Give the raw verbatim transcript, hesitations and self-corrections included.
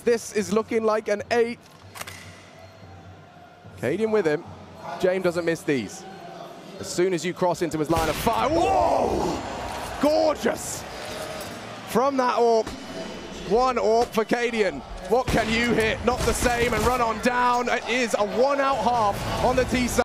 This is looking like an eight. Cadian with him. Jame doesn't miss these. As soon as you cross into his line of fire, whoa! Gorgeous! From that AWP, one AWP for Cadian. What can you hit? Not the same, and run on down. It is a one-out half on the T side.